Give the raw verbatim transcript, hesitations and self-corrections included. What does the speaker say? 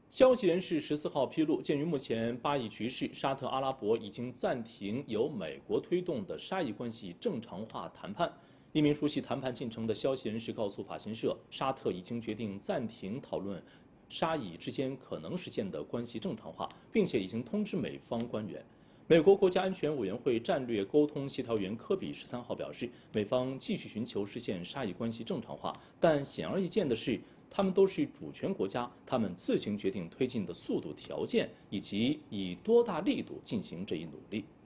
消息人士十四号披露，鉴于目前巴以局势，沙特阿拉伯已经暂停由美国推动的沙以关系正常化谈判。一名熟悉谈判进程的消息人士告诉法新社，沙特已经决定暂停讨论沙以之间可能实现的关系正常化，并且已经通知美方官员。美国国家安全委员会战略沟通协调员科比十三号表示，美方继续寻求实现沙以关系正常化，但显而易见的是，他们都是主权国家，他们自行决定推进的速度、条件以及以多大力度进行这一努力。